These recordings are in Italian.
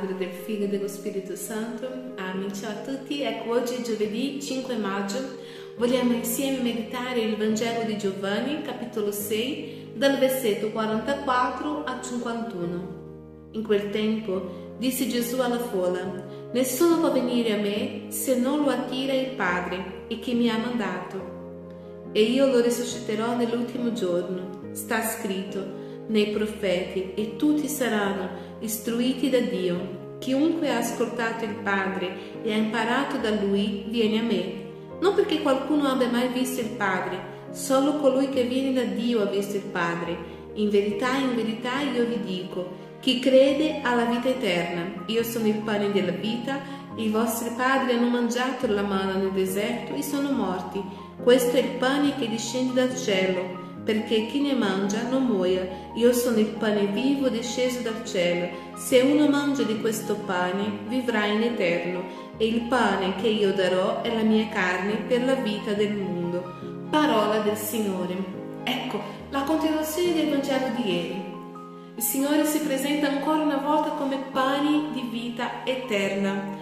Padre, del Figlio e dello Spirito Santo. Amen. Ciao a tutti, ecco oggi è giovedì 5 maggio, vogliamo insieme meditare il Vangelo di Giovanni, capitolo 6, dal versetto 44 a 51. In quel tempo disse Gesù alla folla: nessuno può venire a me se non lo attira il Padre e che mi ha mandato, e io lo risusciterò nell'ultimo giorno. Sta scritto nei profeti, e tutti saranno istruiti da Dio. Chiunque ha ascoltato il Padre e ha imparato da Lui viene a me, non perché qualcuno abbia mai visto il Padre, solo colui che viene da Dio ha visto il Padre. In verità io vi dico, chi crede ha la vita eterna. Io sono il pane della vita. I vostri padri hanno mangiato la manna nel deserto e sono morti. Questo è il pane che discende dal cielo, perché chi ne mangia non muoia. Io sono il pane vivo disceso dal cielo. Se uno mangia di questo pane, vivrà in eterno, e il pane che io darò è la mia carne per la vita del mondo. Parola del Signore. Ecco, la continuazione del Vangelo di ieri. Il Signore si presenta ancora una volta come pane di vita eterna.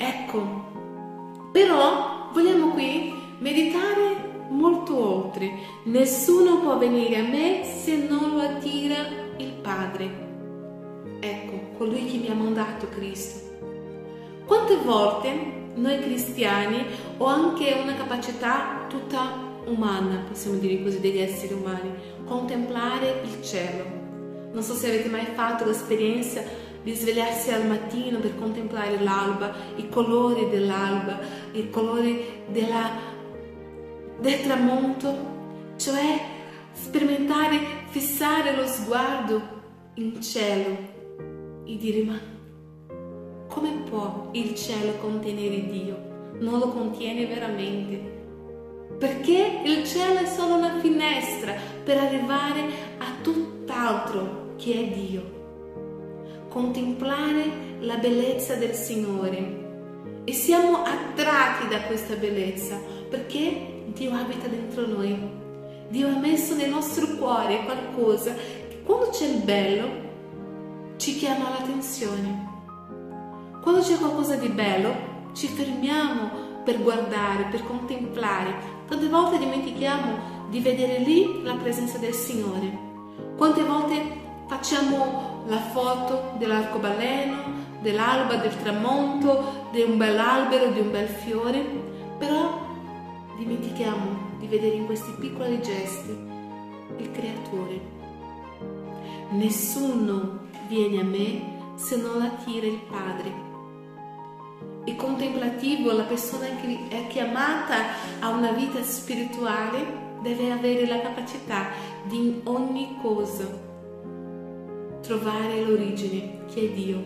Ecco, però vogliamo qui meditare molto oltre. Nessuno può venire a me se non lo attira il Padre. Ecco, colui che mi ha mandato, Cristo. Quante volte noi cristiani o anche una capacità tutta umana, possiamo dire così, degli esseri umani, contemplare il cielo. Non so se avete mai fatto l'esperienza di svegliarsi al mattino per contemplare l'alba, i colori dell'alba, i colori del tramonto, cioè sperimentare, fissare lo sguardo in cielo e dire: ma come può il cielo contenere Dio? Non lo contiene veramente, perché il cielo è solo una finestra per arrivare a tutt'altro che è Dio. Contemplare la bellezza del Signore, e siamo attratti da questa bellezza perché Dio abita dentro noi. Dio ha messo nel nostro cuore qualcosa che quando c'è il bello ci chiama l'attenzione. Quando c'è qualcosa di bello ci fermiamo per guardare, per contemplare. Tante volte dimentichiamo di vedere lì la presenza del Signore. Quante volte facciamo la foto dell'arcobaleno, dell'alba, del tramonto, di un bel albero, di un bel fiore, però dimentichiamo di vedere in questi piccoli gesti il Creatore. Nessuno viene a me se non attira il Padre. Il contemplativo, la persona che è chiamata a una vita spirituale, deve avere la capacità di in ogni cosa trovare l'origine, che è Dio.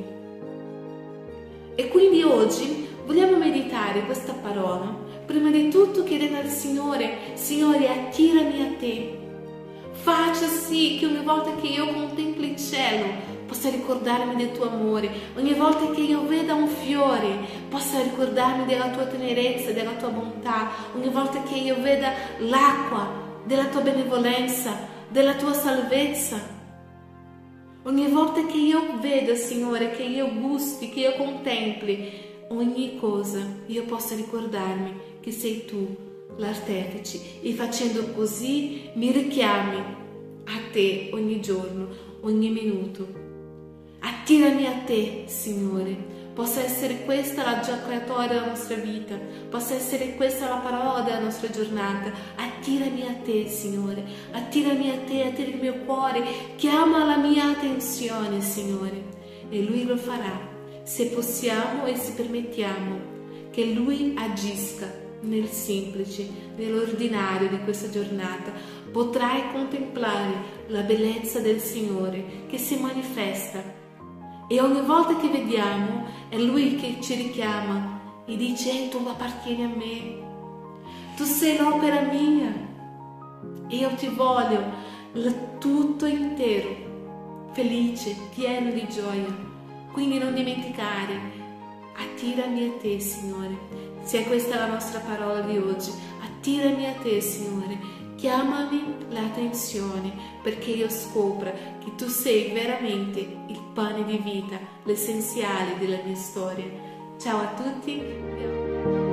E quindi oggi vogliamo meditare questa parola. Prima di tutto chiedere al Signore: Signore, attirami a te. Faccia sì che ogni volta che io contempli il cielo possa ricordarmi del tuo amore. Ogni volta che io veda un fiore possa ricordarmi della tua tenerezza, della tua bontà. Ogni volta che io veda l'acqua, della tua benevolenza, della tua salvezza. Ogni volta che io veda, Signore, che io gusti, che io contempli ogni cosa, io possa ricordarmi che sei tu l'artefice, e facendo così mi richiami a te ogni giorno, ogni minuto. Attirami a te, Signore. Possa essere questa la giocatoria della nostra vita, possa essere questa la parola della nostra giornata. Attirami a te, Signore, attirami a te, attira il mio cuore, chiama la mia attenzione, Signore, e Lui lo farà, se possiamo e se permettiamo che Lui agisca nel semplice, nell'ordinario di questa giornata. Potrai contemplare la bellezza del Signore che si manifesta. E ogni volta che vediamo è Lui che ci richiama e dice: tu appartieni a me, tu sei l'opera mia, e io ti voglio tutto intero, felice, pieno di gioia. Quindi non dimenticare, attirami a te, Signore. Sia questa la nostra parola di oggi: attirami a te, Signore. richiamami l'attenzione perché io scopra che tu sei veramente il pane di vita, l'essenziale della mia storia. Ciao a tutti.